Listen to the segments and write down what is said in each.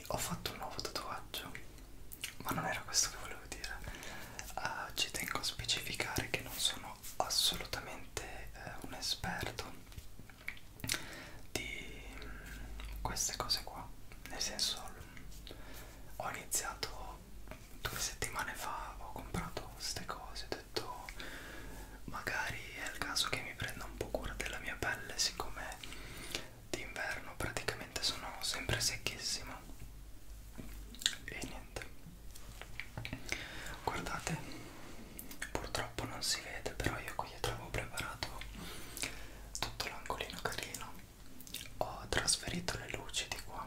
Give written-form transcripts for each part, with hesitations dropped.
ho fatto un nuovo tatuaggio, ma non era questo che volevo dire. Ci tengo a specificare che non sono assolutamente un esperto di queste cose qua, nel senso ho iniziato 2 settimane fa, ho comprato queste cose, ho detto magari è il caso che mi prenda un po' cura della mia pelle, siccome d'inverno praticamente sono sempre secchissimo. E niente, guardate, purtroppo non si vede, però io qui dietro avevo preparato tutto l'angolino carino, ho trasferito le luci di qua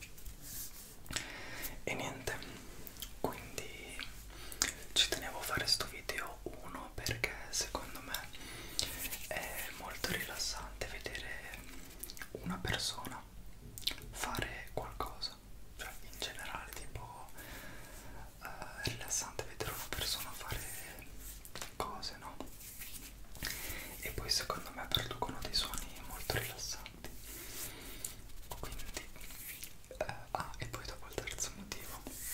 e niente, quindi ci tenevo a fare sto video, uno perché secondo me è molto rilassante vedere una persona fare qualcosa, cioè in generale tipo è rilassante vedere una persona fare cose, no? E poi secondo me producono dei suoni molto rilassanti, quindi e poi dopo il terzo motivo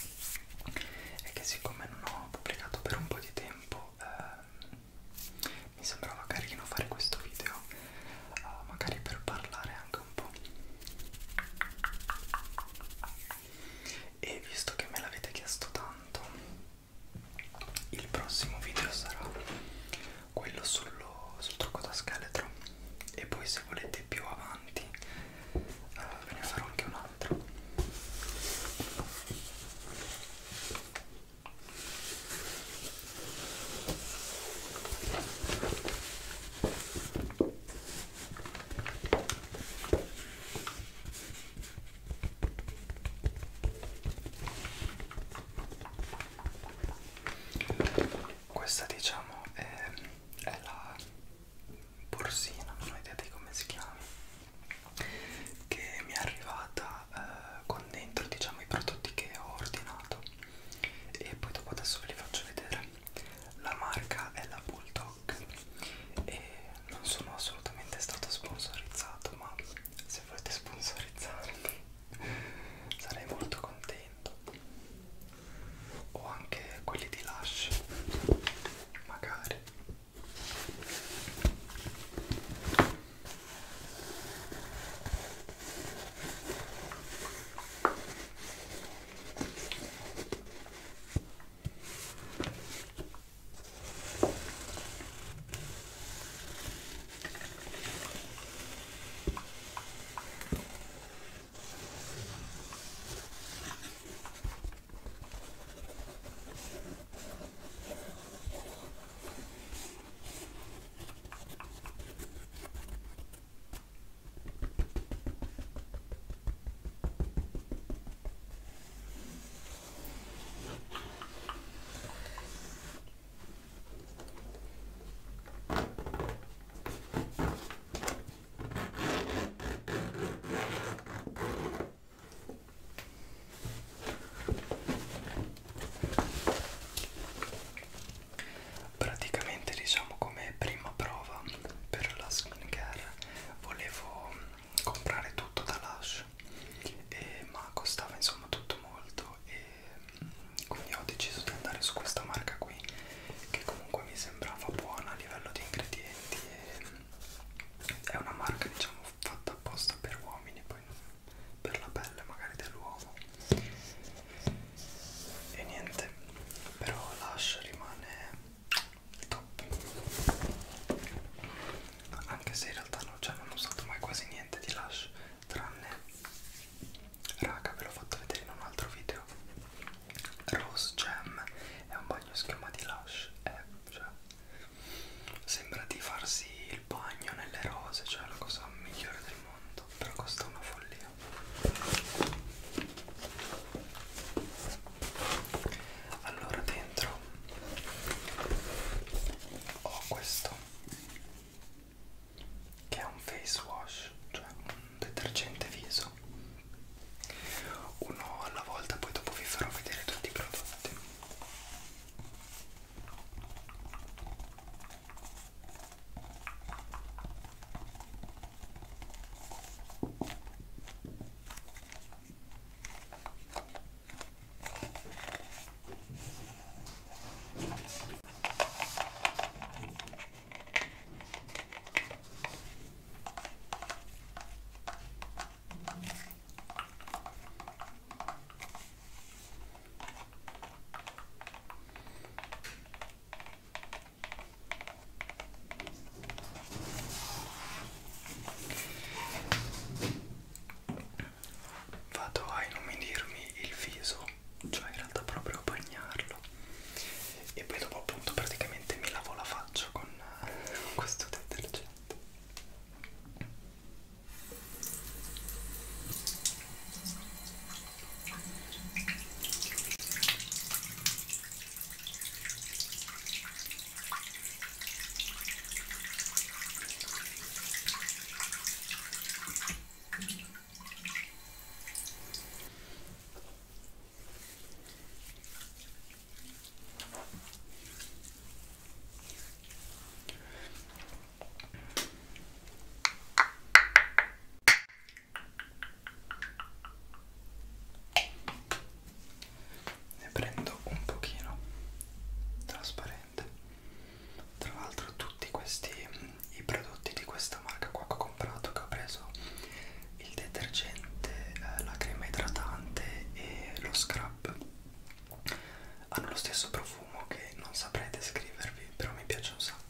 Scrub hanno lo stesso profumo che non saprei descrivervi, però mi piace un sacco.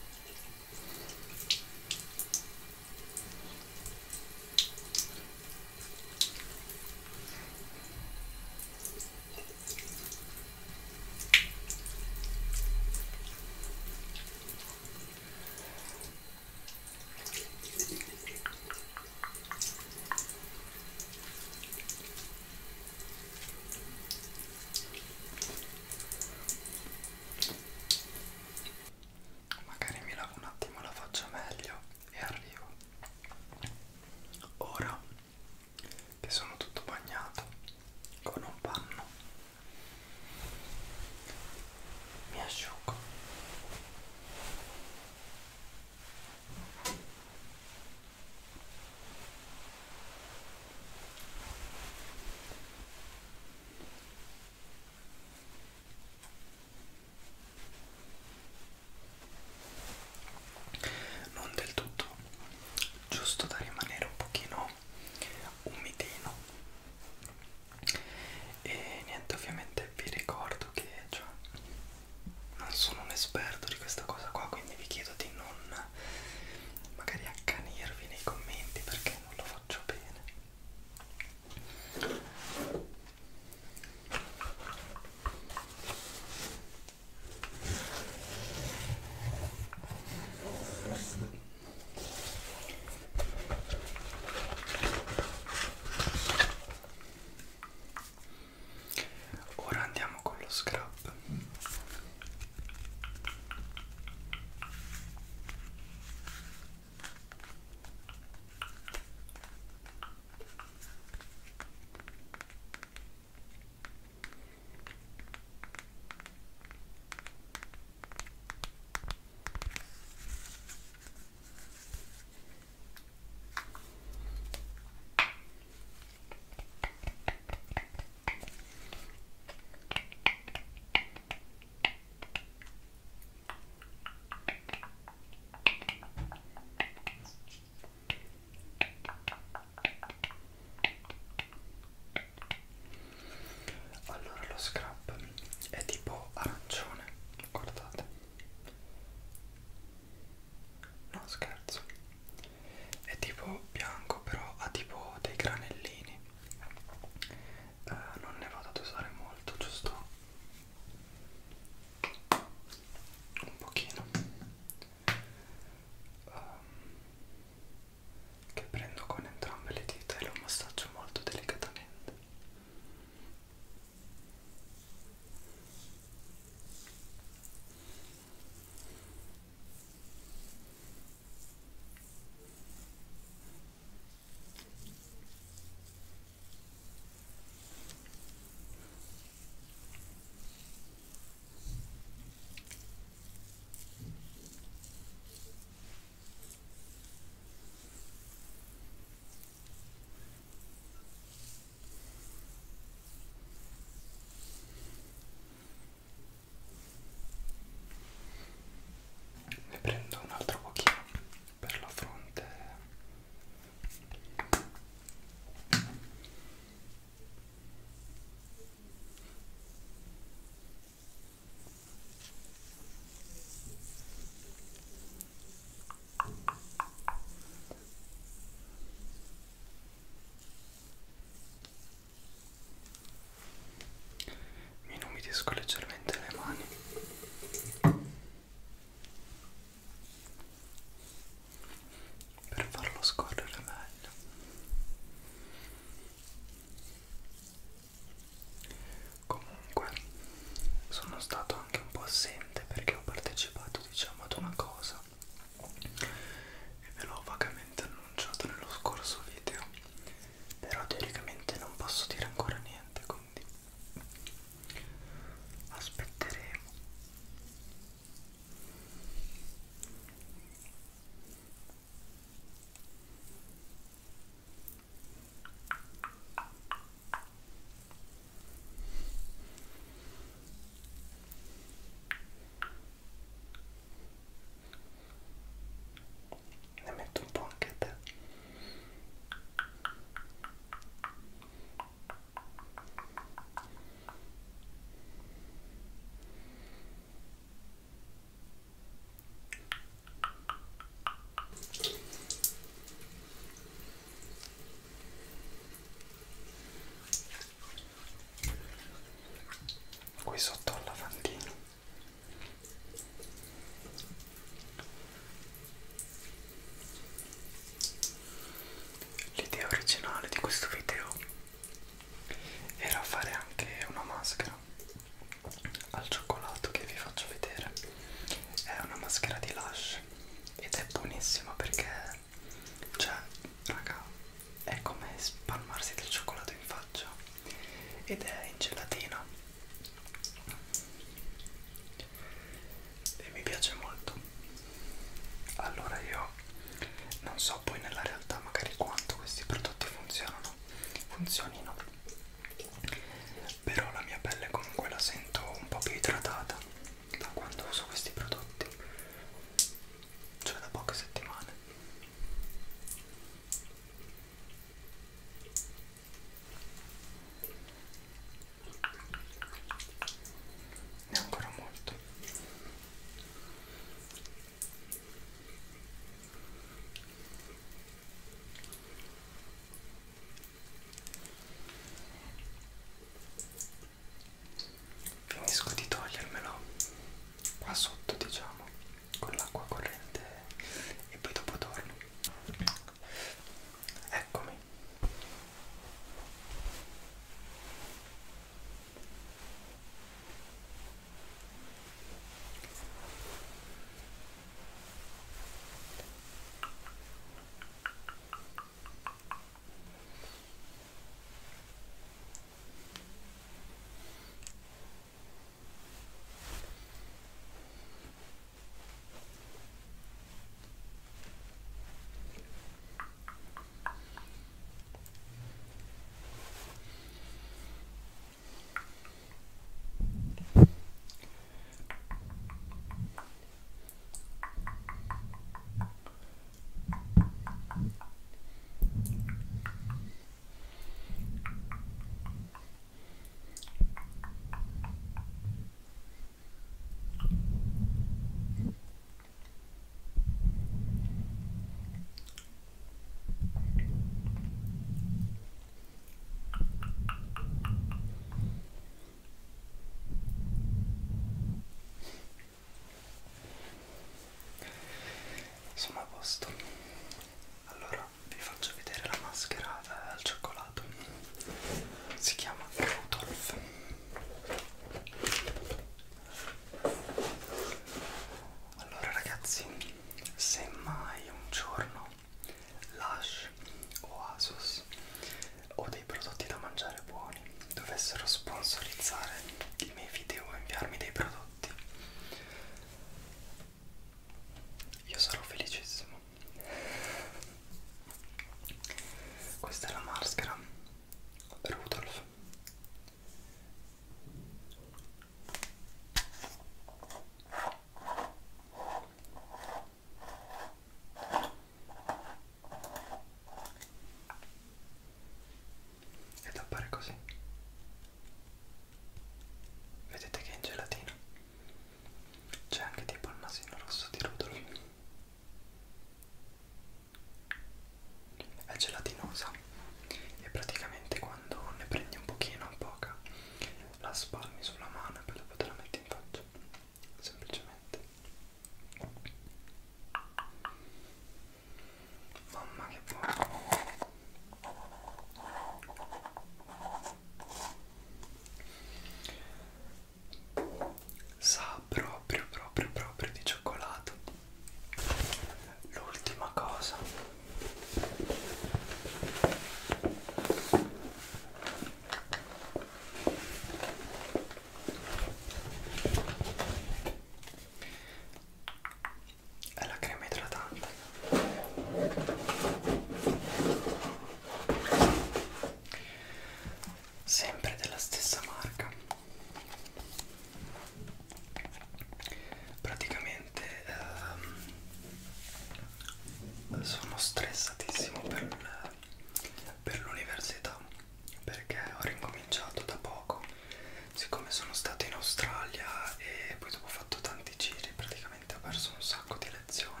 sono stressatissimo per l'università, perché ho ricominciato da poco, siccome sono stato in Australia e poi dopo ho fatto tanti giri, praticamente ho perso un sacco di lezioni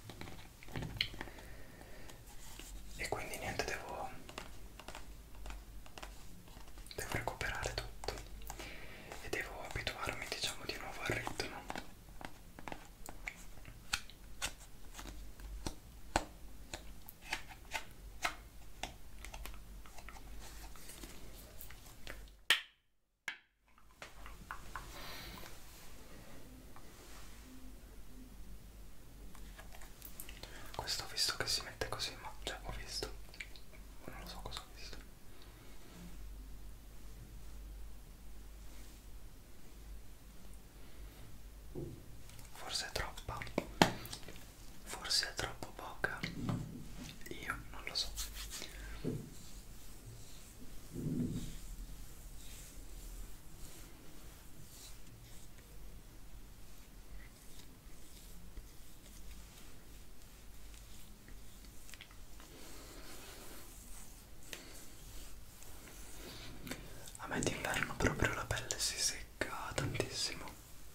e quindi niente, devo recuperare tutto e devo abituarmi, diciamo, di nuovo al ritmo. Questo ho visto che si mette così, ma cioè ho visto, non lo so cosa ho visto. Forse è troppa, forse è troppo poca, io non lo so. A me d'inverno proprio la pelle si secca tantissimo.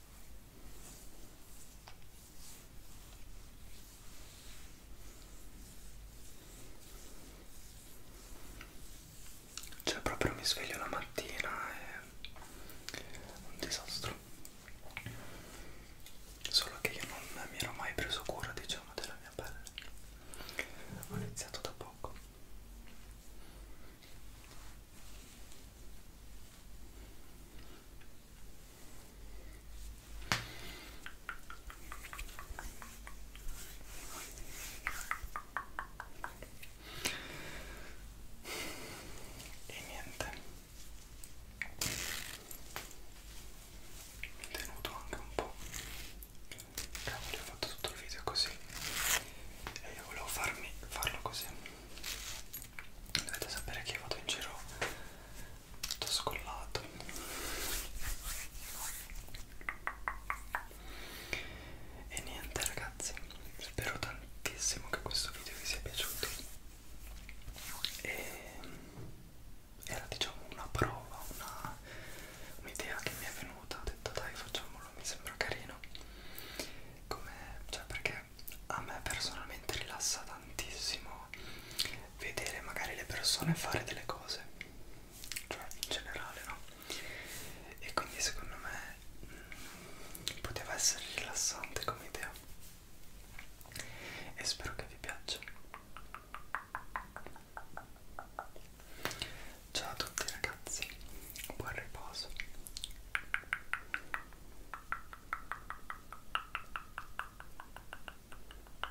Cioè proprio mi sveglio la mattina e un disastro. Solo che io non mi ero mai preso cura, diciamo, della mia pelle. Ho iniziato da poco. E niente, mi è tenuto anche un po'. Cavoli, ho fatto tutto il video così e io volevo farlo così. Dovete sapere che io vado in giro tutto scollato. E niente ragazzi, spero tantissimo che questo video vi sia piaciuto. E era, diciamo, una prova, un'idea che mi è venuta, ho detto dai facciamolo, mi sembra carino, come, cioè, perché a me personalmente rilassa tantissimo vedere magari le persone fare delle cose